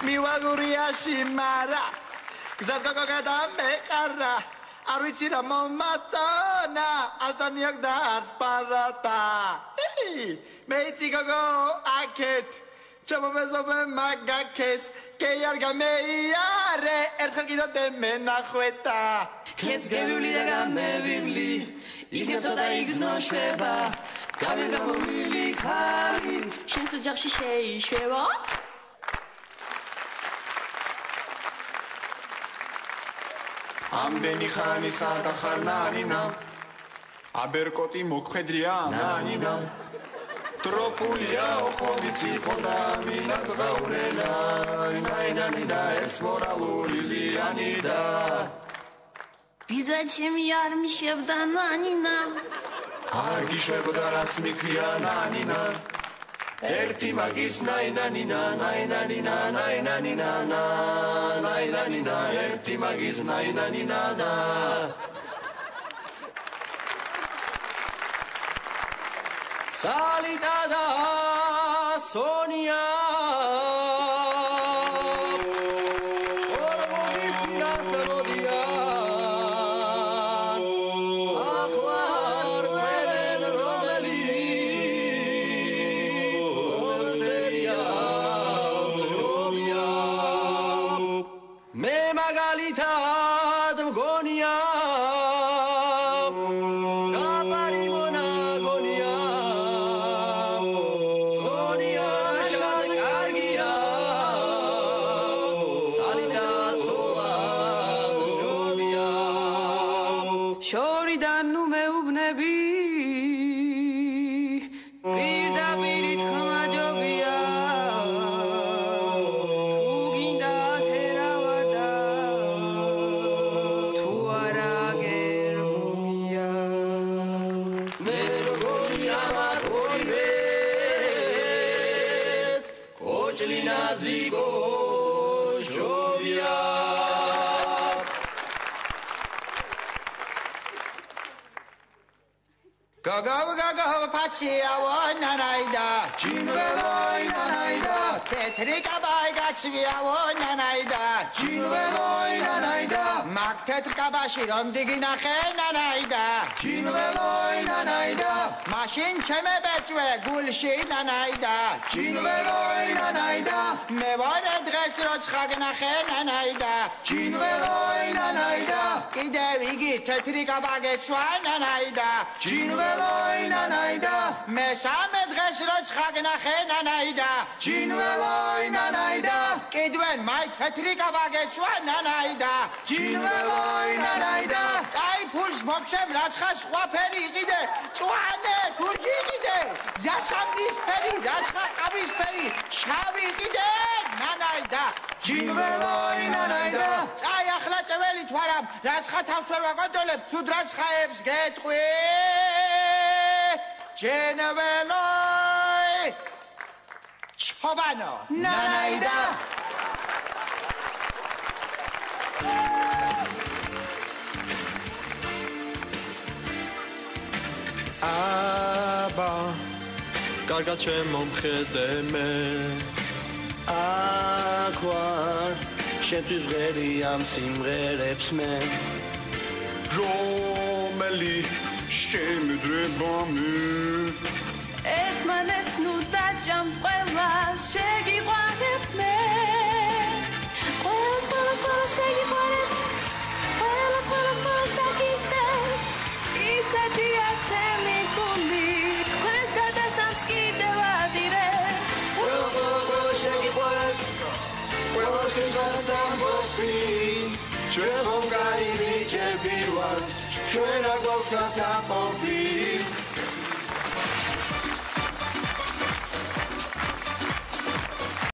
მივალურია სიმარა გზად გოგოგადა მეყარა არ ვიცი რა მომაწონა ასდანიაკ და არც პარატა მეიცი გოგო აკეთ ჩამომეზობლე მაგაქეს კეი არ გამეიარე ერთხელ კიდოდე მენახვეთა ქეთს გევივლი და გამევივლი იქნებ ცოტა იგზნო შვება გამომილი ქარი შენს ოჯახში შეიშვება ამდენი ხანი სადა ხარ ნანინა აბერკოტი მოქმედრია ნანინა ტროპულია ოხომიცი ხოდა მინა გაურენა ნაინანინა ეს მორალური ზიანიდა ბიძა ჩემი არ მიშვებდა ნანინა არ გიშვებდა რას მიქვია ნანინა ერთი მაგის ნაინანინა ნაინანინა ნაინანინა ნაინანინა ერთი მაგის ნაინანინა და სალიტა და სონია Nanaida, Chinweloi Nanaida, Tetrika Baigatsviavo Nanaida, Chinweloi Nanaida, Maktetrika Bashirom Diginache Nanaida, Chinweloi Nanaida, Mashin Chemebetwe Gulshi Nanaida, Chinweloi Nanaida, Mevore Dresrots Hagnache Nanaida, Chinweloi Nanaida, Idevigi Tetrika Bagetswa Nanaida, Chinweloi Nanaida, Mesame Dresrots Hagnache Nanaida, Chinweloi Nanaida, Kidwen my Tetrika Bagetswa Nanaida, Chinweloi Nanaida, I pulls Moksem Raschas Waperi Gide, Tuane, Pujigide, Yasamis Peri, Rasha Abis Peri, Shavi Gide, Nanaida, Chinweloi Nanaida, I Achlatsaveli Twaram, Rasha Tavsarvagodolep, Sudrashaebs Getwe, Chinweloi, Chovano, Nanaida. Aba, kargat შემომხედე მე აქვარ შენთვის ღერი ამ სიმღერებს მე რომელი შემედრება მე ერთმანეს ნუ დაჯამს ყველას შეგიყვანებ მე ყველას შეგიყვანებ ყველას დაგიგდეთ ისეთია ჩემი გული თქვენს გადასამს კიდევ ადირებ ყველა შეგიყვანებ ყველასთვის დასამბოში ჩვენ ხომ გაიმიჯები ვართ ჩვენ რა გვაქვს დასაყოფი